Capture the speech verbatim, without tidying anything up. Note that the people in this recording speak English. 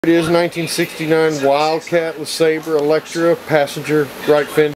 It is nineteen sixty-nine Wildcat LeSabre Electra passenger right fender.